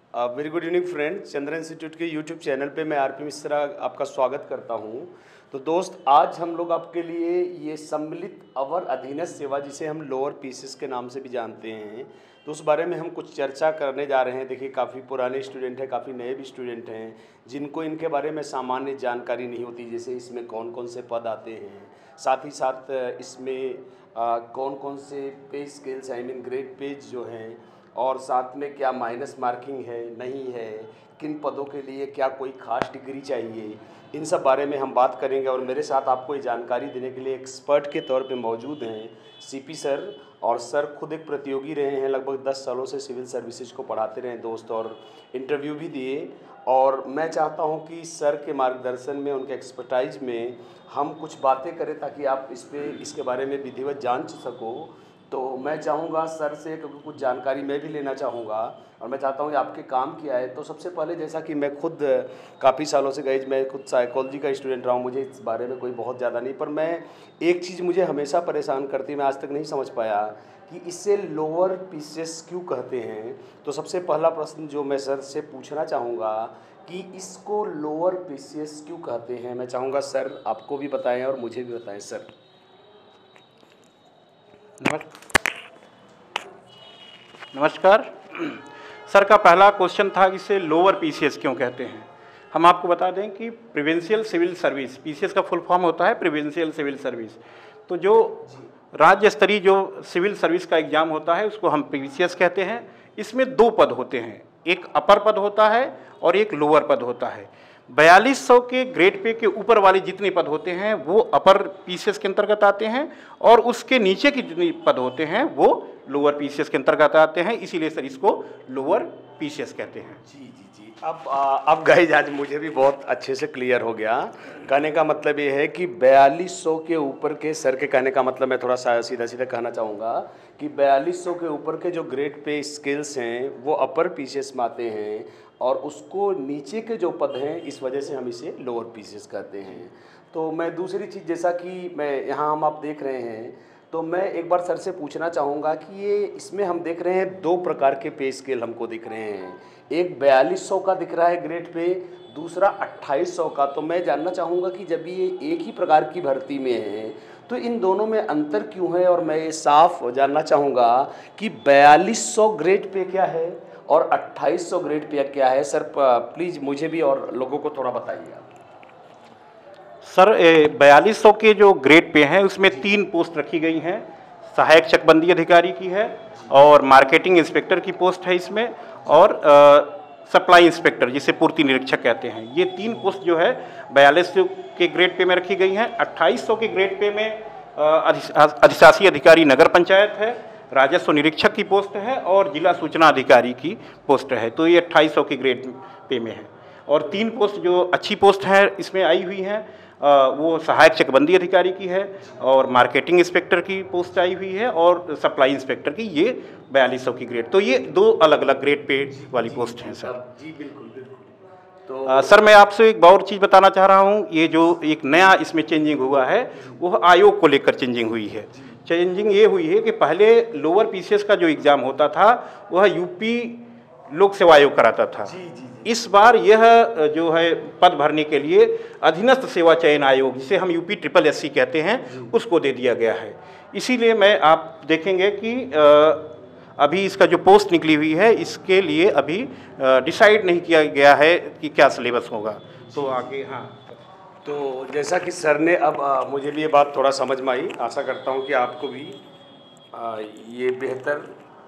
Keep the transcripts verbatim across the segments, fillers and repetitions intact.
Very good evening friends, Chandra institute के YouTube channel पे मैं आरपी मिश्रा आपका स्वागत करता हूं। तो दोस्त, आज हम लोग आपके लिए ये सम्मिलित अवर अधीनस्थ सेवा, जिसे हम लोअर पीसीएस के नाम से भी जानते हैं, तो उस बारे में हम कुछ चर्चा करने जा रहे हैं। देखिए, काफ़ी पुराने स्टूडेंट हैं, काफ़ी नए भी स्टूडेंट हैं जिनको इनके बारे में सामान्य जानकारी नहीं होती, जैसे इसमें कौन कौन से पद आते हैं, साथ ही साथ इसमें आ, कौन कौन से pay scales I mean grade pays जो हैं, और साथ में क्या माइनस मार्किंग है नहीं है, किन पदों के लिए क्या कोई ख़ास डिग्री चाहिए, इन सब बारे में हम बात करेंगे। और मेरे साथ आपको ये जानकारी देने के लिए एक्सपर्ट के तौर पे मौजूद हैं सीपी सर। और सर खुद एक प्रतियोगी रहे हैं, लगभग दस सालों से सिविल सर्विसेज को पढ़ाते रहे दोस्त, और इंटरव्यू भी दिए। और मैं चाहता हूं कि सर के मार्गदर्शन में, उनके एक्सपर्टाइज में हम कुछ बातें करें ताकि आप इस पे इसके बारे में विधिवत जान सको। तो मैं चाहूँगा सर से क्योंकि कुछ जानकारी मैं भी लेना चाहूँगा, और मैं चाहता हूँ कि आपके काम किया है। तो सबसे पहले, जैसा कि मैं खुद काफ़ी सालों से गई, मैं खुद साइकोलॉजी का स्टूडेंट रहा हूँ, मुझे इस बारे में कोई बहुत ज़्यादा नहीं, पर मैं एक चीज़ मुझे हमेशा परेशान करती, मैं आज तक नहीं समझ पाया कि इसे लोअर पीसीएस क्यों कहते हैं। तो सबसे पहला प्रश्न जो मैं सर से पूछना चाहूँगा कि इसको लोअर पीसीएस क्यों कहते हैं, मैं चाहूँगा सर आपको भी बताएँ और मुझे भी बताएँ। सर नमस्कार। सर का पहला क्वेश्चन था कि इसे लोअर पीसीएस क्यों कहते हैं। हम आपको बता दें कि प्रोविंशियल सिविल सर्विस, पीसीएस का फुल फॉर्म होता है प्रोविंशियल सिविल सर्विस। तो जो राज्य स्तरीय जो सिविल सर्विस का एग्जाम होता है उसको हम पीसीएस कहते हैं। इसमें दो पद होते हैं, एक अपर पद होता है और एक लोअर पद होता है। बयालीस सौ के ग्रेड पे के ऊपर वाले जितने पद होते हैं वो अपर पीसीएस के अंतर्गत आते हैं, और उसके नीचे के जितने पद होते हैं वो लोअर पीसीएस के अंतर्गत आते हैं। इसीलिए सर इसको लोअर पीसीएस कहते हैं। जी जी जी अब आ, अब गाइस आज मुझे भी बहुत अच्छे से क्लियर हो गया। कहने का मतलब ये है कि बयालीस सौ के ऊपर के, सर के कहने का मतलब मैं थोड़ा सा सीधा सीधा कहना चाहूँगा कि बयालीस सौ के ऊपर के जो ग्रेड पे स्किल्स हैं वो अपर पीसीएस में आते हैं, और उसको नीचे के जो पद हैं इस वजह से हम इसे लोअर पीसीएस कहते हैं। तो मैं दूसरी चीज़, जैसा कि मैं यहाँ हम आप देख रहे हैं, तो मैं एक बार सर से पूछना चाहूँगा कि ये इसमें हम देख रहे हैं दो प्रकार के पे स्केल हमको दिख रहे हैं। एक बयालीस सौ का दिख रहा है ग्रेड पे, दूसरा अट्ठाईस सौ का। तो मैं जानना चाहूँगा कि जब ये एक ही प्रकार की भर्ती में है तो इन दोनों में अंतर क्यों है, और मैं ये साफ जानना चाहूँगा कि बयालीस सौ ग्रेड पे क्या है और अट्ठाईस सौ ग्रेड पे क्या है। सर प्लीज़ मुझे भी और लोगों को थोड़ा बताइए। सर बयालीस सौ के जो ग्रेड पे हैं उसमें तीन पोस्ट रखी गई हैं। सहायक चकबंदी अधिकारी की है, और मार्केटिंग इंस्पेक्टर की पोस्ट है इसमें, और सप्लाई इंस्पेक्टर जिसे पूर्ति निरीक्षक कहते हैं। ये तीन पोस्ट जो है बयालीस सौ के ग्रेड पे में रखी गई हैं। अट्ठाईस सौ के ग्रेड पे में अधिशासी अधिकारी नगर पंचायत है, राजस्व निरीक्षक की पोस्ट है, और जिला सूचना अधिकारी की पोस्ट है। तो ये अट्ठाईस सौ के ग्रेड पे में है। और तीन पोस्ट जो अच्छी पोस्ट है इसमें आई हुई हैं, वो सहायक चकबंदी अधिकारी की है, और मार्केटिंग इंस्पेक्टर की पोस्ट आई हुई है, और सप्लाई इंस्पेक्टर की, ये बयालीस सौ की ग्रेड। तो ये दो अलग अलग ग्रेड पे वाली पोस्ट हैं सर। जी बिल्कुल बिल्कुल। तो आ, सर मैं आपसे एक और चीज़ बताना चाह रहा हूँ। ये जो एक नया इसमें चेंजिंग हुआ है वह आयोग को लेकर चेंजिंग हुई है। चेंजिंग ये हुई है कि पहले लोअर पीसीएस का जो एग्ज़ाम होता था वह यूपी लोक सेवा आयोग कराता था। जी, जी, जी। इस बार यह जो है पद भरने के लिए अधीनस्थ सेवा चयन आयोग, जिसे हम यूपी ट्रिपल एस सी कहते हैं, उसको दे दिया गया है। इसीलिए मैं आप देखेंगे कि अभी इसका जो पोस्ट निकली हुई है इसके लिए अभी डिसाइड नहीं किया गया है कि क्या सिलेबस होगा। तो आगे हाँ, तो जैसा कि सर ने अब आ, मुझे भी ये बात थोड़ा समझ में आई, आशा करता हूँ कि आपको भी आ, ये बेहतर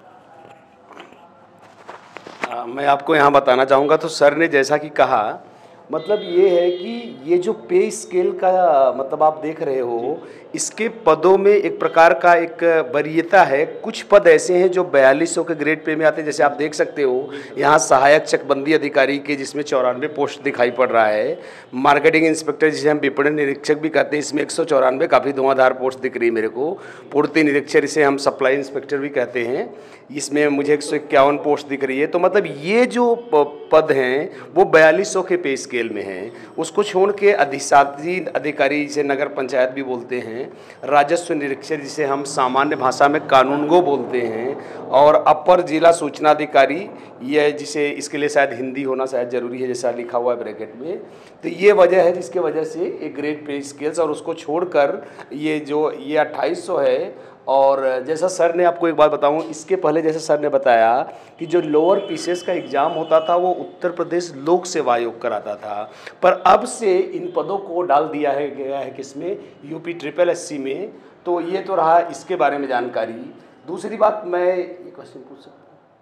आ, मैं आपको यहाँ बताना चाहूँगा। तो सर ने जैसा कि कहा, मतलब ये है कि ये जो पे स्केल का मतलब आप देख रहे हो, इसके पदों में एक प्रकार का एक वरीयता है। कुछ पद ऐसे हैं जो बयालीस सौ के ग्रेड पे में आते हैं, जैसे आप देख सकते हो यहाँ सहायक चकबंदी अधिकारी के, जिसमें चौरानवे पोस्ट दिखाई पड़ रहा है। मार्केटिंग इंस्पेक्टर जिसे हम विपणन निरीक्षक भी कहते हैं, इसमें एक सौ चौरानवे काफ़ी धुआंधार पोस्ट दिख रही है मेरे को। पूर्ति निरीक्षक, इसे हम सप्लाई इंस्पेक्टर भी कहते हैं, इसमें मुझे एक सौ इक्यावन पोस्ट दिख रही है। तो मतलब ये जो पद हैं वो बयालीस सौ के पे स्केल में हैं। उसको छोड़ के अधिशासी अधिकारी जिसे नगर पंचायत भी बोलते हैं, राजस्व निरीक्षक जिसे हम सामान्य भाषा में कानूनगो बोलते हैं, और अपर जिला सूचना अधिकारी, यह जिसे इसके लिए शायद हिंदी होना शायद ज़रूरी है जैसा लिखा हुआ है ब्रैकेट में। तो ये वजह है जिसके वजह से एक ग्रेड पे स्केल्स, और उसको छोड़कर ये जो ये अट्ठाईस सौ है। और जैसा सर ने आपको एक बात बताऊं, इसके पहले जैसे सर ने बताया कि जो लोअर पीसीएस का एग्ज़ाम होता था वो उत्तर प्रदेश लोक सेवा आयोग कराता था, पर अब से इन पदों को डाल दिया है गया है किसमें, यूपी ट्रिपल एससी में। तो ये तो रहा इसके बारे में जानकारी। दूसरी बात मैं ये क्वेश्चन पूछ सकता हूँ,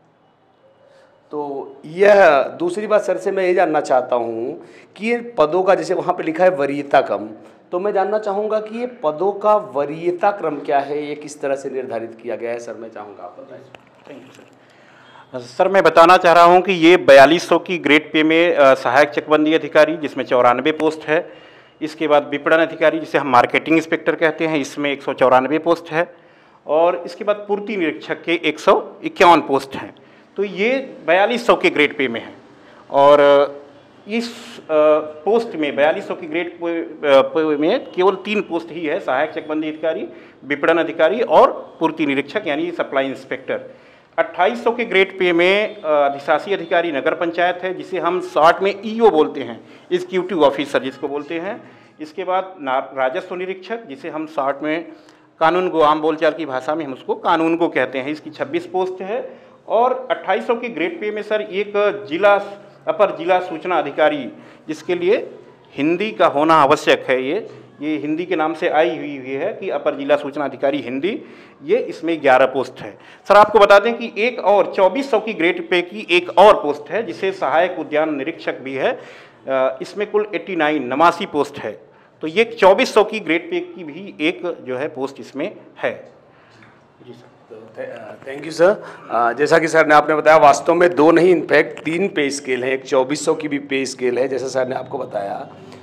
तो यह दूसरी बात सर से मैं ये जानना चाहता हूँ कि ये पदों का जैसे वहाँ पे लिखा है वरीयता क्रम, तो मैं जानना चाहूँगा कि ये पदों का वरीयता क्रम क्या है, ये किस तरह से निर्धारित किया गया है, सर मैं चाहूँगा आप बताएं। Thank you sir. सर मैं बताना चाह रहा हूँ कि ये बयालीस सौ की ग्रेड पे में अ, सहायक चकबंदी अधिकारी जिसमें चौरानवे पोस्ट है, इसके बाद विपणन अधिकारी जिसे हम मार्केटिंग इंस्पेक्टर कहते हैं, इसमें एक सौ चौरानवे पोस्ट है, और इसके बाद पूर्ति निरीक्षक के एक सौ इक्यावन पोस्ट हैं। तो ये बयालीस सौ के ग्रेड पे में है, और इस पोस्ट में बयालीस सौ की ग्रेड पे में केवल तीन पोस्ट ही है, सहायक चकबंदी अधिकारी, विपणन अधिकारी और पूर्ति निरीक्षक यानी सप्लाई इंस्पेक्टर। अट्ठाईस सौ के ग्रेड पे में अधिशासी अधिकारी नगर पंचायत है जिसे हम शॉर्ट में ईओ बोलते हैं, एग्जीक्यूटिव ऑफिसर जिसको बोलते हैं। इसके बाद राजस्व निरीक्षक जिसे हम शॉर्ट में कानून गो, आम बोलचाल की भाषा में हम उसको कानून को कहते हैं, इसकी छब्बीस पोस्ट है। और अट्ठाईस सौ के ग्रेड पे में सर एक जिला अपर जिला सूचना अधिकारी जिसके लिए हिंदी का होना आवश्यक है, ये ये हिंदी के नाम से आई हुई हुई है कि अपर जिला सूचना अधिकारी हिंदी, ये इसमें ग्यारह पोस्ट है। सर आपको बता दें कि एक और चौबीस सौ की ग्रेड पे की एक और पोस्ट है जिसे सहायक उद्यान निरीक्षक भी है, इसमें कुल नवासी नवासी पोस्ट है। तो ये चौबीस सौ की ग्रेड पे की भी एक जो है पोस्ट इसमें है। जी सर। Thank you sir. जैसा कि सर ने आपने बताया वास्तव में दो नहीं इनफैक्ट तीन पे स्केल है, एक चौबीस सौ की भी पे स्केल है जैसा सर ने आपको बताया।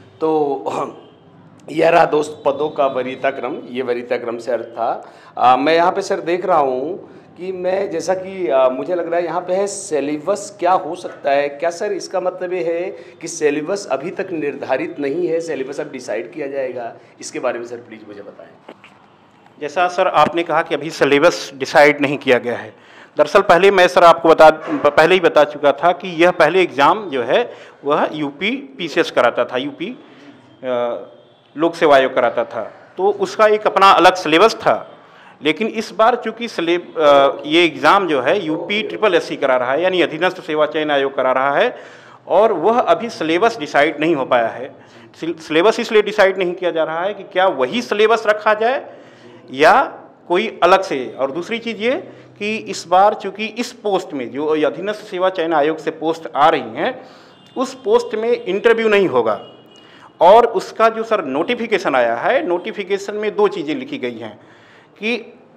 तो यह रहा दोस्त पदों का वरीयता क्रम, ये वरीयता क्रम से अर्थ था। आ, मैं यहाँ पे सर देख रहा हूँ कि मैं जैसा कि आ, मुझे लग रहा है यहाँ पे है सिलेबस क्या हो सकता है, क्या सर इसका मतलब ये है कि सिलेबस अभी तक निर्धारित नहीं है, सिलेबस अब डिसाइड किया जाएगा, इसके बारे में सर प्लीज़ मुझे बताएं। जैसा सर आपने कहा कि अभी सिलेबस डिसाइड नहीं किया गया है, दरअसल पहले मैं सर आपको बता पहले ही बता चुका था कि यह पहले एग्ज़ाम जो है वह यूपी पीसीएस कराता था, यूपी लोक सेवा आयोग कराता था, तो उसका एक अपना अलग सिलेबस था। लेकिन इस बार चूंकि सिलेब ये एग्ज़ाम जो है यूपी ट्रिपल एस सी करा रहा है यानी अधीनस्थ सेवा चयन आयोग करा रहा है, और वह अभी सिलेबस डिसाइड नहीं हो पाया है। सिलेबस इसलिए डिसाइड नहीं किया जा रहा है कि क्या वही सिलेबस रखा जाए या कोई अलग से। और दूसरी चीज़ ये कि इस बार चूंकि इस पोस्ट में जो अधीनस्थ सेवा चयन आयोग से पोस्ट आ रही हैं उस पोस्ट में इंटरव्यू नहीं होगा, और उसका जो सर नोटिफिकेशन आया है, नोटिफिकेशन में दो चीज़ें लिखी गई हैं कि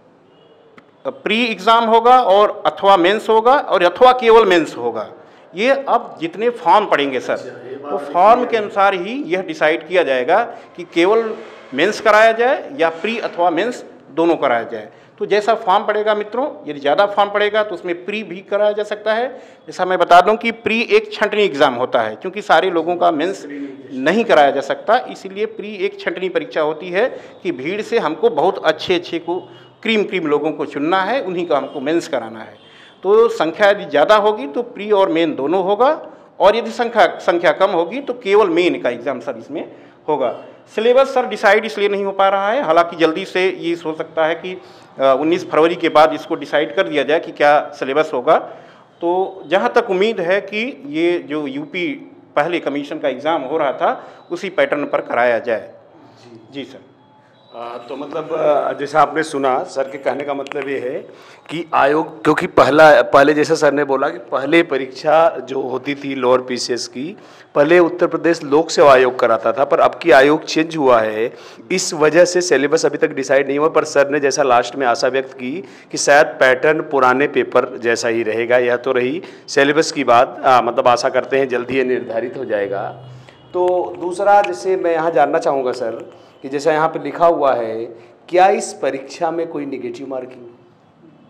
प्री एग्ज़ाम होगा और अथवा मेंस होगा और अथवा केवल मेंस होगा। ये अब जितने फॉर्म पड़ेंगे सर, तो फॉर्म के अनुसार ही यह डिसाइड किया जाएगा कि केवल मेंस कराया जाए या प्री अथवा मेंस दोनों कराया जाए। तो जैसा फॉर्म पड़ेगा मित्रों, यदि ज़्यादा फॉर्म पड़ेगा तो उसमें प्री भी कराया जा सकता है। जैसा मैं बता दूं कि प्री एक छंटनी एग्ज़ाम होता है, क्योंकि सारे लोगों का मेंस नहीं कराया जा सकता, इसीलिए प्री एक छंटनी परीक्षा होती है कि भीड़ से हमको बहुत अच्छे अच्छे को क्रीम क्रीम लोगों को चुनना है, उन्हीं का हमको मेंस कराना है। तो संख्या यदि ज़्यादा होगी तो प्री और मेन दोनों होगा, और यदि संख्या संख्या कम होगी तो केवल मेन का एग्ज़ाम सर इसमें होगा। सिलेबस सर डिसाइड इसलिए नहीं हो पा रहा है, हालांकि जल्दी से ये हो सकता है कि उन्नीस फरवरी के बाद इसको डिसाइड कर दिया जाए कि क्या सिलेबस होगा। तो जहाँ तक उम्मीद है कि ये जो यूपी पहले कमीशन का एग्ज़ाम हो रहा था उसी पैटर्न पर कराया जाए। जी जी सर। आ, तो मतलब जैसा आपने सुना, सर के कहने का मतलब ये है कि आयोग, क्योंकि पहला पहले जैसा सर ने बोला कि पहले परीक्षा जो होती थी लोअर पीसीएस की, पहले उत्तर प्रदेश लोक सेवा आयोग कराता था, पर अब की आयोग चेंज हुआ है, इस वजह से सिलेबस अभी तक डिसाइड नहीं हुआ। पर सर ने जैसा लास्ट में आशा व्यक्त की कि शायद पैटर्न पुराने पेपर जैसा ही रहेगा। यह तो रही सिलेबस की बात, आ, मतलब आशा करते हैं जल्दी ये निर्धारित हो जाएगा। तो दूसरा जैसे मैं यहाँ जानना चाहूँगा सर कि जैसा यहाँ पे लिखा हुआ है, क्या इस परीक्षा में कोई निगेटिव मार्किंग?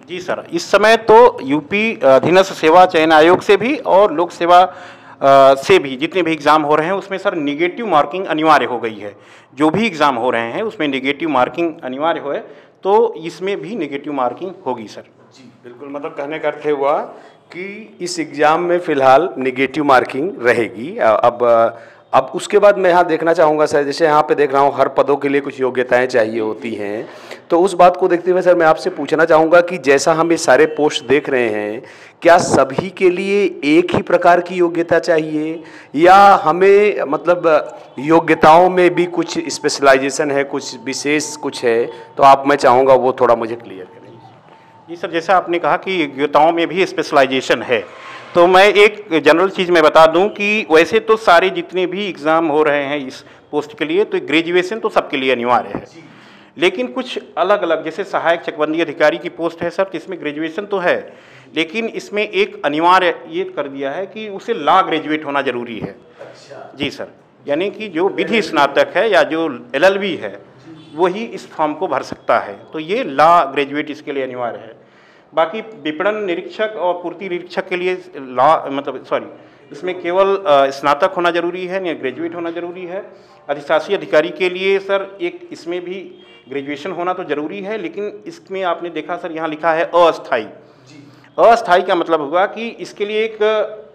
जी सर, इस समय तो यूपी अधीनस्थ सेवा चयन आयोग से भी और लोक सेवा अ, से भी जितने भी एग्ज़ाम हो रहे हैं उसमें सर निगेटिव मार्किंग अनिवार्य हो गई है। जो भी एग्ज़ाम हो रहे हैं उसमें निगेटिव मार्किंग अनिवार्य हो है, तो इसमें भी निगेटिव मार्किंग होगी सर। जी बिल्कुल, मतलब कहने का अर्थ हुआ कि इस एग्ज़ाम में फ़िलहाल निगेटिव मार्किंग रहेगी। अ, अब अब उसके बाद मैं यहाँ देखना चाहूँगा सर, जैसे यहाँ पे देख रहा हूँ हर पदों के लिए कुछ योग्यताएं चाहिए होती हैं, तो उस बात को देखते हुए सर मैं आपसे पूछना चाहूँगा कि जैसा हम ये सारे पोस्ट देख रहे हैं, क्या सभी के लिए एक ही प्रकार की योग्यता चाहिए या हमें मतलब योग्यताओं में भी कुछ स्पेशलाइजेशन है, कुछ विशेष कुछ है? तो आप, मैं चाहूँगा वो थोड़ा मुझे क्लियर करें। जी सर, जैसा आपने कहा कि योग्यताओं में भी स्पेशलाइजेशन है, तो मैं एक जनरल चीज़ मैं बता दूं कि वैसे तो सारे जितने भी एग्ज़ाम हो रहे हैं इस पोस्ट के लिए, तो ग्रेजुएशन तो सबके लिए अनिवार्य है, लेकिन कुछ अलग अलग, जैसे सहायक चकबंदी अधिकारी की पोस्ट है सर, इसमें ग्रेजुएशन तो है, लेकिन इसमें एक अनिवार्य ये कर दिया है कि उसे लॉ ग्रेजुएट होना जरूरी है। अच्छा। जी सर, यानी कि जो विधि स्नातक है या जो एल एल बी है वही इस फॉर्म को भर सकता है, तो ये लॉ ग्रेजुएट इसके लिए अनिवार्य है। बाकी विपणन निरीक्षक और पूर्ति निरीक्षक के लिए लॉ मतलब सॉरी इसमें केवल स्नातक होना जरूरी है, या ग्रेजुएट होना जरूरी है। अधिशासी अधिकारी के लिए सर एक इसमें भी ग्रेजुएशन होना तो जरूरी है, लेकिन इसमें आपने देखा सर यहाँ लिखा है अस्थाई। अस्थाई का मतलब होगा कि इसके लिए एक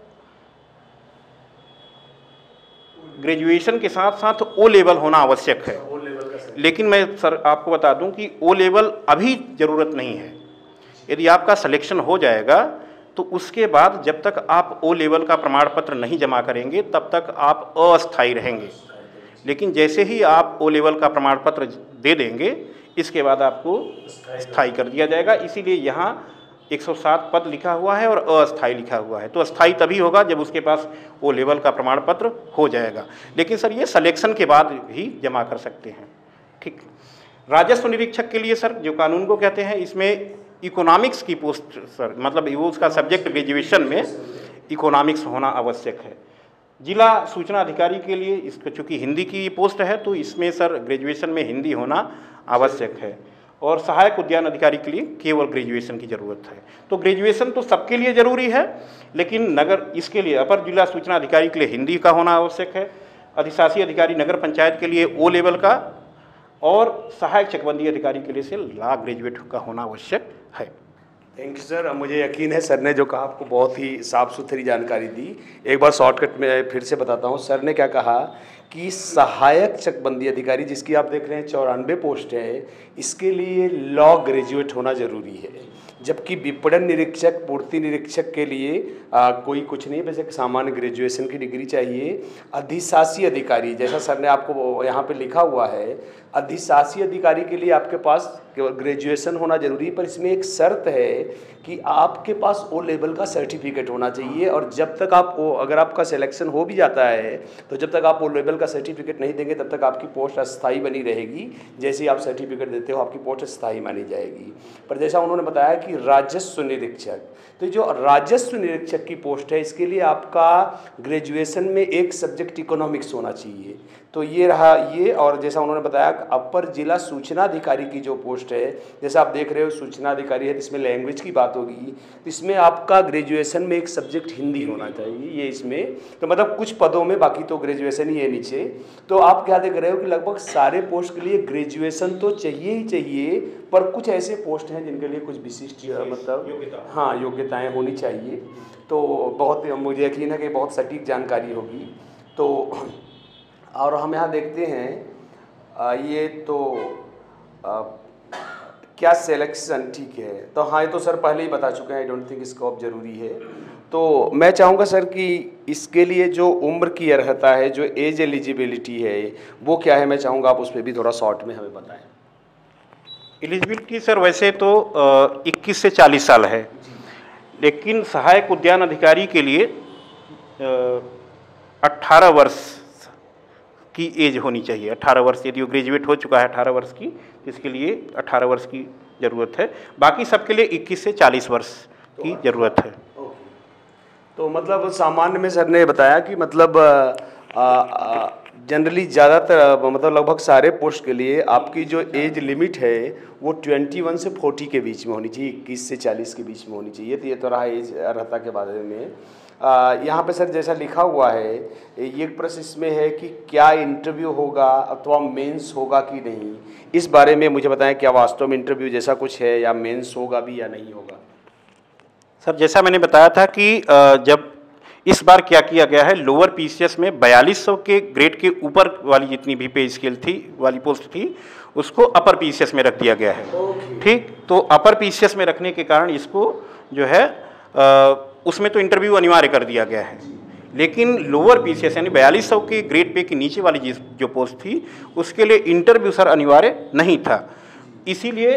ग्रेजुएशन के साथ साथ ओ लेवल होना आवश्यक है, लेकिन मैं सर आपको बता दूं कि ओ लेवल अभी ज़रूरत नहीं है। यदि आपका सिलेक्शन हो जाएगा तो उसके बाद जब तक आप ओ लेवल का प्रमाण पत्र नहीं जमा करेंगे तब तक आप अस्थायी रहेंगे, लेकिन जैसे ही आप ओ लेवल का प्रमाण पत्र दे देंगे इसके बाद आपको स्थायी कर दिया जाएगा। इसीलिए यहाँ एक सौ सात पद लिखा हुआ है और अस्थायी लिखा हुआ है, तो अस्थायी तभी होगा जब उसके पास ओ लेवल का प्रमाण पत्र हो जाएगा, लेकिन सर ये सिलेक्शन के बाद ही जमा कर सकते हैं। ठीक, राजस्व निरीक्षक के लिए सर जो कानून को कहते हैं, इसमें इकोनॉमिक्स की पोस्ट सर, मतलब वो उसका सब्जेक्ट ग्रेजुएशन में इकोनॉमिक्स होना आवश्यक है। जिला सूचना अधिकारी के लिए इसको चूँकि हिंदी की पोस्ट है तो इसमें सर ग्रेजुएशन में हिंदी होना आवश्यक है, और सहायक उद्यान अधिकारी के लिए केवल ग्रेजुएशन की ज़रूरत है। तो ग्रेजुएशन तो सबके लिए ज़रूरी है, लेकिन नगर इसके लिए अपर जिला सूचना अधिकारी के लिए हिंदी का होना आवश्यक है, अधिशासी अधिकारी नगर पंचायत के लिए ओ लेवल का, और सहायक चकबंदी अधिकारी के लिए से लॉ ग्रेजुएट का होना आवश्यक है। थैंक यू सर, मुझे यकीन है सर ने जो कहा आपको बहुत ही साफ़ सुथरी जानकारी दी। एक बार शॉर्टकट में फिर से बताता हूँ, सर ने क्या कहा कि सहायक चकबंदी अधिकारी जिसकी आप देख रहे हैं चौरानवे पोस्ट है, इसके लिए लॉ ग्रेजुएट होना ज़रूरी है, जबकि विपणन निरीक्षक पूर्ति निरीक्षक के लिए आ, कोई कुछ नहीं, वैसे सामान्य ग्रेजुएशन की डिग्री चाहिए। अधिशासी अधिकारी जैसा सर ने आपको यहाँ पे लिखा हुआ है, अधिशासी अधिकारी के लिए आपके पास केवल ग्रेजुएशन होना जरूरी है, पर इसमें एक शर्त है कि आपके पास ओ लेवल का सर्टिफिकेट होना चाहिए, और जब तक आप ओ अगर आपका सिलेक्शन हो भी जाता है तो जब तक आप ओ लेवल का सर्टिफिकेट नहीं देंगे तब तक आपकी पोस्ट अस्थायी बनी रहेगी। जैसे ही आप सर्टिफिकेट देते हो आपकी पोस्ट स्थायी मानी जाएगी। पर जैसा उन्होंने बताया कि राजस्व निरीक्षक, तो जो राजस्व निरीक्षक की पोस्ट है इसके लिए आपका ग्रेजुएशन में एक सब्जेक्ट इकोनॉमिक्स होना चाहिए, तो ये रहा ये। और जैसा उन्होंने बताया अपर जिला सूचना अधिकारी की जो पोस्ट है, जैसा आप देख रहे हो सूचना अधिकारी है, इसमें लैंग्वेज की बात होगी, तो इसमें आपका ग्रेजुएशन में एक सब्जेक्ट हिंदी होना चाहिए, ये इसमें तो मतलब कुछ पदों में, बाकी तो ग्रेजुएशन ही है नीचे। तो आप क्या देख रहे हो कि लगभग सारे पोस्ट के लिए ग्रेजुएशन तो चाहिए ही चाहिए, पर कुछ ऐसे पोस्ट हैं जिनके लिए कुछ विशिष्ट मतलब हाँ योग्यताएँ होनी चाहिए। तो बहुत मुझे यकीन है कि बहुत सटीक जानकारी होगी। तो और हम यहाँ देखते हैं आ, ये तो आ, क्या सिलेक्शन, ठीक है, तो हाँ ये तो सर पहले ही बता चुके हैं, आई डोंट थिंक स्कोप जरूरी है। तो मैं चाहूँगा सर कि इसके लिए जो उम्र की अर्हता है, जो एज एलिजिबिलिटी है, वो क्या है, मैं चाहूँगा आप उस पर भी थोड़ा शॉर्ट में हमें बताएं। एलिजिबिलिटी सर वैसे तो इक्कीस से चालीस साल है, लेकिन सहायक उद्यान अधिकारी के लिए अट्ठारह वर्ष की एज होनी चाहिए। अठारह वर्ष, यदि वो ग्रेजुएट हो चुका है अठारह वर्ष की, तो इसके लिए अठारह वर्ष की ज़रूरत है। बाकी सबके लिए इक्कीस से चालीस वर्ष की ज़रूरत है। तो मतलब सामान्य में सर ने बताया कि मतलब आ, आ, जनरली ज़्यादातर मतलब लगभग सारे पोस्ट के लिए आपकी जो एज लिमिट है वो इक्कीस से चालीस के बीच में होनी चाहिए, इक्कीस से चालीस के बीच में होनी चाहिए। तो ये तो रहा एज अर्हता के बारे में। आ, यहाँ पे सर जैसा लिखा हुआ है, ये प्रश्न इसमें है कि क्या इंटरव्यू होगा अथवा मेंस होगा कि नहीं, इस बारे में मुझे बताएं, क्या वास्तव में इंटरव्यू जैसा कुछ है या मेंस होगा भी या नहीं होगा? सर जैसा मैंने बताया था कि जब इस बार क्या किया गया है, लोअर पीसीएस में बयालीस सौ के ग्रेड के ऊपर वाली जितनी भी पे स्केल थी वाली पोस्ट थी उसको अपर पीसीएस में रख दिया गया है। ठीक, तो अपर पीसीएस में रखने के कारण इसको जो है आ, उसमें तो इंटरव्यू अनिवार्य कर दिया गया है, लेकिन लोअर पीसीएस यानी बयालीस सौ के ग्रेड पे के नीचे वाली जिस जो पोस्ट थी उसके लिए इंटरव्यू सर अनिवार्य नहीं था। इसीलिए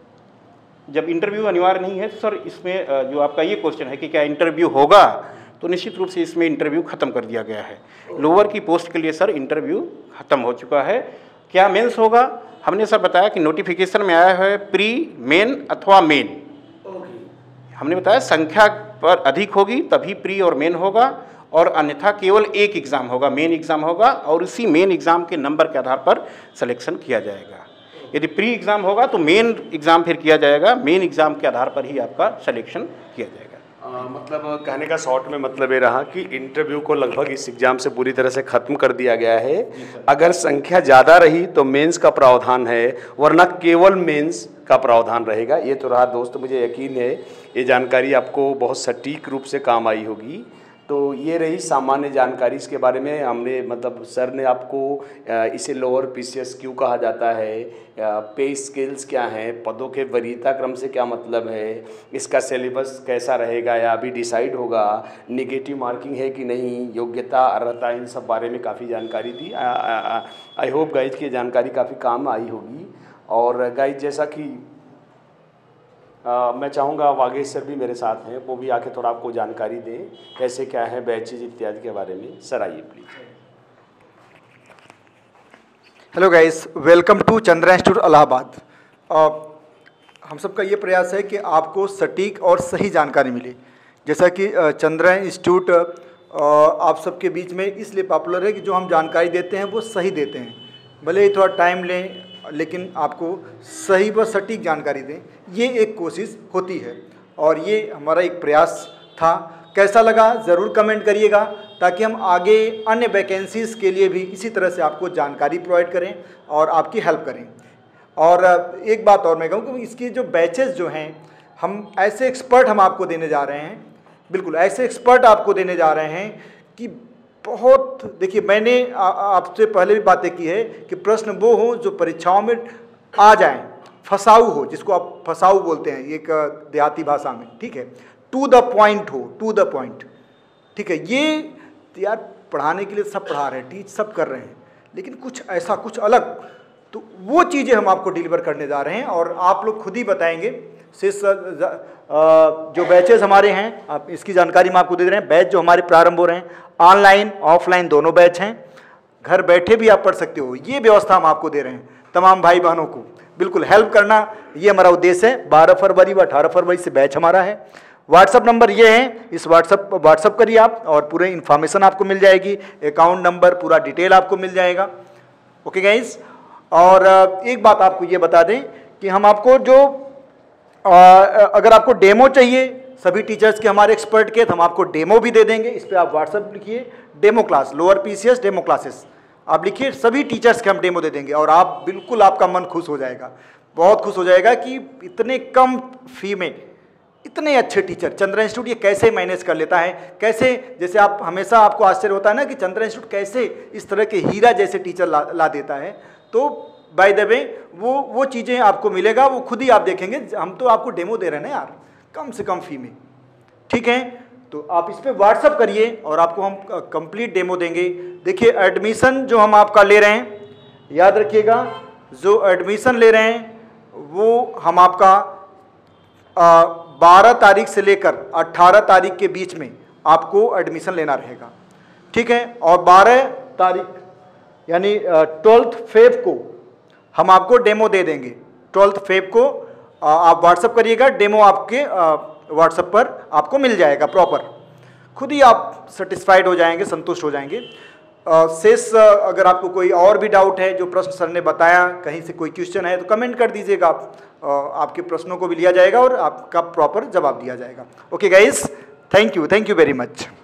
जब इंटरव्यू अनिवार्य नहीं है सर, इसमें जो आपका ये क्वेश्चन है कि क्या इंटरव्यू होगा, तो निश्चित रूप से इसमें इंटरव्यू खत्म कर दिया गया है। लोअर की पोस्ट के लिए सर इंटरव्यू खत्म हो चुका है। क्या मेंस होगा? हमने सर बताया कि नोटिफिकेशन में आया है प्री, मेन अथवा मेन। हमने बताया संख्या पर अधिक होगी तभी प्री और मेन होगा, और अन्यथा केवल एक एग्ज़ाम होगा, मेन एग्ज़ाम होगा, और उसी मेन एग्ज़ाम के नंबर के आधार पर सिलेक्शन किया जाएगा। यदि प्री एग्ज़ाम होगा तो मेन एग्ज़ाम फिर किया जाएगा, मेन एग्ज़ाम के आधार पर ही आपका सिलेक्शन किया जाएगा। आ, मतलब कहने का शॉर्ट में मतलब ये रहा कि इंटरव्यू को लगभग इस एग्ज़ाम से पूरी तरह से ख़त्म कर दिया गया है। अगर संख्या ज़्यादा रही तो मेंस का प्रावधान है, वरना केवल मेंस का प्रावधान रहेगा। ये तो रहा दोस्त, मुझे यकीन है ये जानकारी आपको बहुत सटीक रूप से काम आई होगी। तो ये रही सामान्य जानकारी इसके बारे में। हमने मतलब सर ने आपको इसे लोअर पीसीएस क्यों कहा जाता है, पे स्केल्स क्या हैं, पदों के वरीयता क्रम से क्या मतलब है, इसका सिलेबस कैसा रहेगा या अभी डिसाइड होगा, निगेटिव मार्किंग है कि नहीं, योग्यता अर्हता, इन सब बारे में काफ़ी जानकारी दी। आई होप गाइज की जानकारी काफ़ी काम आई होगी। और गाइज जैसा कि आ, मैं चाहूँगा वागेश सर भी मेरे साथ हैं, वो भी आके थोड़ा आपको जानकारी दें कैसे क्या है बैचेज इत्यादि के बारे में। सर आइए please. Hello guys, welcome to Chandra institute Allahabad. हम सबका ये प्रयास है कि आपको सटीक और सही जानकारी मिले। जैसा कि चंद्रा इंस्टीट्यूट आप सबके बीच में इसलिए पॉपुलर है कि जो हम जानकारी देते हैं वो सही देते हैं, भले ही थोड़ा टाइम लें लेकिन आपको सही व सटीक जानकारी दें, ये एक कोशिश होती है और ये हमारा एक प्रयास था। कैसा लगा ज़रूर कमेंट करिएगा, ताकि हम आगे अन्य वैकेंसीज़ के लिए भी इसी तरह से आपको जानकारी प्रोवाइड करें और आपकी हेल्प करें। और एक बात और मैं कहूँ कि इसकी जो बैचेस जो हैं, हम ऐसे एक्सपर्ट हम आपको देने जा रहे हैं, बिल्कुल ऐसे एक्सपर्ट आपको देने जा रहे हैं कि बहुत, देखिए मैंने आपसे पहले भी बातें की है कि प्रश्न वो हो जो परीक्षाओं में आ जाएं, फसाऊ हो, जिसको आप फसाऊ बोलते हैं एक देहाती भाषा में, ठीक है, टू द पॉइंट हो, टू द पॉइंट, ठीक है। ये यार पढ़ाने के लिए सब पढ़ा रहे हैं, टीच सब कर रहे हैं, लेकिन कुछ ऐसा कुछ अलग, तो वो चीज़ें हम आपको डिलीवर करने जा रहे हैं और आप लोग खुद ही बताएंगे। शेष जो बैचेस हमारे हैं, आप इसकी जानकारी हम आपको दे रहे हैं। बैच जो हमारे प्रारंभ हो रहे हैं, ऑनलाइन ऑफलाइन दोनों बैच हैं, घर बैठे भी आप पढ़ सकते हो, ये व्यवस्था हम आपको दे रहे हैं तमाम भाई बहनों को। बिल्कुल हेल्प करना ये हमारा उद्देश्य है। बारह फरवरी व अठारह फरवरी से बैच हमारा है। व्हाट्सअप नंबर ये है, इस व्हाट्सअप व्हाट्सअप करिए आप और पूरे इन्फॉर्मेशन आपको मिल जाएगी, अकाउंट नंबर पूरा डिटेल आपको मिल जाएगा। ओके गाइज, और एक बात आपको ये बता दें कि हम आपको जो आ, अगर आपको डेमो चाहिए सभी टीचर्स के हमारे एक्सपर्ट के, तो हम आपको डेमो भी दे देंगे। इस पर आप व्हाट्सअप लिखिए demo class, lower PCS demo classes, आप लिखिए, सभी टीचर्स के हम डेमो दे देंगे और आप बिल्कुल, आपका मन खुश हो जाएगा, बहुत खुश हो जाएगा कि इतने कम फी में इतने अच्छे टीचर चंद्रा इंस्टीट्यूट ये कैसे मैनेज कर लेता है, कैसे, जैसे आप हमेशा आपको आश्चर्य होता है ना कि चंद्रा इंस्टीट्यूट कैसे इस तरह के हीरा जैसे टीचर ला, ला देता है। तो बाय द वे वो वो चीज़ें आपको मिलेगा, वो खुद ही आप देखेंगे। हम तो आपको डेमो दे रहे हैं ना यार, कम से कम फी में, ठीक है। तो आप इस पर व्हाट्सअप करिए और आपको हम कंप्लीट डेमो देंगे। देखिए एडमिशन जो हम आपका ले रहे हैं, याद रखिएगा, जो एडमिशन ले रहे हैं वो हम आपका बारह तारीख से लेकर अट्ठारह तारीख के बीच में आपको एडमिशन लेना रहेगा, ठीक है। और बारह तारीख यानी ट्वेल्थ फेब को हम आपको डेमो दे देंगे। ट्वेल्थ फेब को आ, आप व्हाट्सअप करिएगा, डेमो आपके व्हाट्सअप पर आपको मिल जाएगा प्रॉपर, खुद ही आप सेटिस्फाइड हो जाएंगे, संतुष्ट हो जाएंगे। अ, शेष अ, अगर आपको कोई और भी डाउट है, जो प्रश्न सर ने बताया, कहीं से कोई क्वेश्चन है तो कमेंट कर दीजिएगा आप, अ, आपके प्रश्नों को भी लिया जाएगा और आपका प्रॉपर जवाब दिया जाएगा। Okay guys, thank you, thank you very much.